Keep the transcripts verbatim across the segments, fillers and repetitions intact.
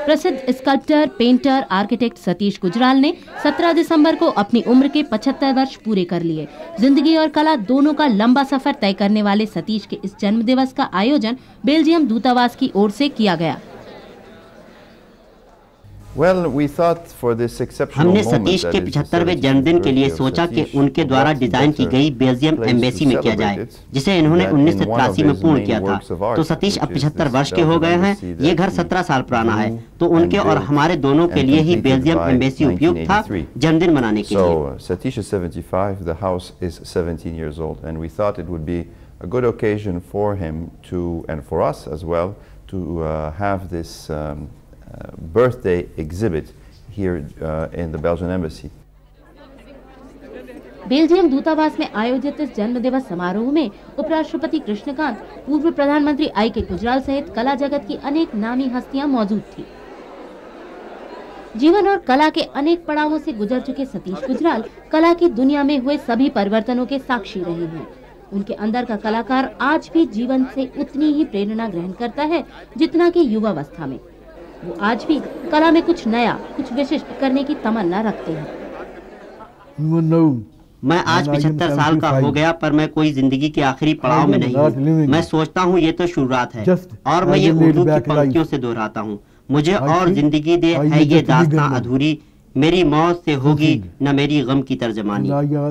प्रसिद्ध sculptor, painter, architect Satish Gujral ने सत्रह दिसंबर को अपनी उम्र के पचहत्तर वर्ष पूरे कर लिए। जिंदगी और कला दोनों का लंबा सफर तय करने वाले सतीश के इस जन्म दिवस का आयोजन बेल्जियम दूतावास की ओर से किया गया। Well, we thought for this exceptional हमने सतीश के पचहत्तरवें जन्मदिन के लिए सोचा कि उनके द्वारा डिजाइन की गई बेल्जियम एम्बेसी में किया जाए, जिसे इन्होंने उन्नीस सौ तिरासी में पूर्ण किया था। तो सतीश अब पचहत्तर वर्ष के हो गए हैं। ये घर सत्रह साल पुराना है, तो उनके और हमारे दोनों के लिए ही बेल्जियम एम्बेसी उपयुक्त था जन्मदिन मनाने के लिए। So Satish is seventy-five, the house is seventeen years old, and we thought it would be a good occasion for him to, and for us as well, to uh, have this um, Uh, birthday exhibit here uh, in the Belgian Embassy. Belgium दूतावास में आयोजित इस जन्म दिवस समारोह में उपराष्ट्रपति कृष्ण कांत, पूर्व प्रधानमंत्री आई के गुजराल सहित कला जगत की अनेक नामी हस्तियां मौजूद थी। जीवन और कला के अनेक पड़ावों से गुजर चुके सतीश गुजराल कला की दुनिया में हुए सभी परिवर्तनों के साक्षी रहे हैं। उनके अंदर का कलाकार आज भी जीवन से उतनी ही प्रेरणा ग्रहण करता है जितना कि युवावस्था में। वो आज भी कला में कुछ नया, कुछ विशिष्ट करने की तमन्ना रखते हैं। मैं आज पचहत्तर साल का हो गया, पर मैं कोई जिंदगी के आखिरी पड़ाव में नहीं हूँ। मैं सोचता हूँ ये तो शुरुआत है, और मैं ये उर्दू की पंक्तियों से दोहराता हूँ। मुझे और जिंदगी दे है ये दास्तां अधूरी, मेरी मौत से होगी न मेरी गम की तर्जमानी।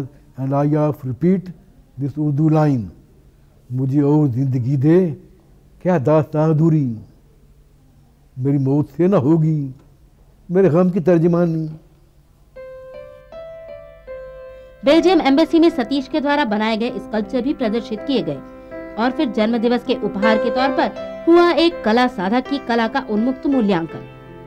मुझे और जिंदगी दे क्या दास्तां अधूरी, मेरी मौत से न होगी मेरे गम की तर्जमानी। बेल्जियम एम्बेसी में सतीश के द्वारा बनाए गए स्कल्पचर भी प्रदर्शित किए गए और फिर जन्म दिवस के उपहार के तौर पर हुआ एक कला साधक की कला का उन्मुक्त मूल्यांकन।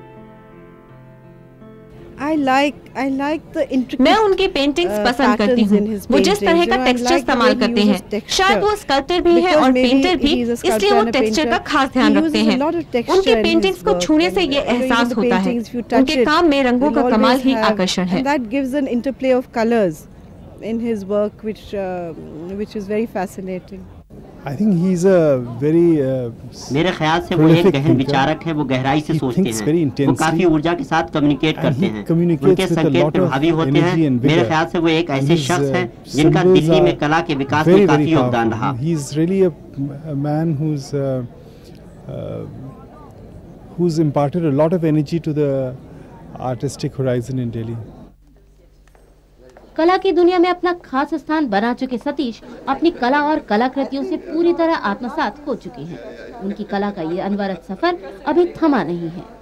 I like, I like the मैं उनकी पेंटिंग्स uh, पसंद करती हूँ। वो जिस तरह का टेक्सचर इस्तेमाल करते हैं, शायद वो स्कल्प्टर भी है और पेंटर भी, इसलिए वो टेक्सचर का खास ध्यान रखते हैं। उनकी पेंटिंग्स को छूने से ये एहसास होता है, उनके काम में रंगों का कमाल ही आकर्षण है। That gives an interplay of colors in his work, which uh, which is very fascinating. I think he's a very uh, मेरे ख्याल से वो एक गहन विचारक है। वो गहराई से सोचते हैं, वो काफी ऊर्जा के साथ कम्युनिकेट करते हैं, उनके संकेत प्रभावी होते हैं। मेरे ख्याल से वो एक ऐसे शख्स हैं जिनका दिल्ली में कला के विकास में काफी योगदान रहा। He's really a, a man who's uh, uh, who's imparted a lot of energy to the artistic horizon in Delhi. कला की दुनिया में अपना खास स्थान बना चुके सतीश अपनी कला और कलाकृतियों से पूरी तरह आत्मसात हो चुके हैं। उनकी कला का ये अनवरत सफर अभी थमा नहीं है।